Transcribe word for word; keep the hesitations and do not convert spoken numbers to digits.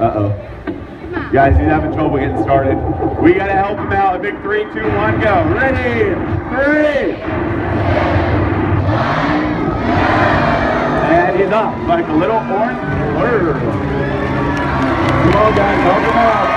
Uh-oh. Guys, he's having trouble getting started. We gotta help him out. A big three, two, one, go. Ready, three. And he's off like a little orange bird. Come on, guys, help him out.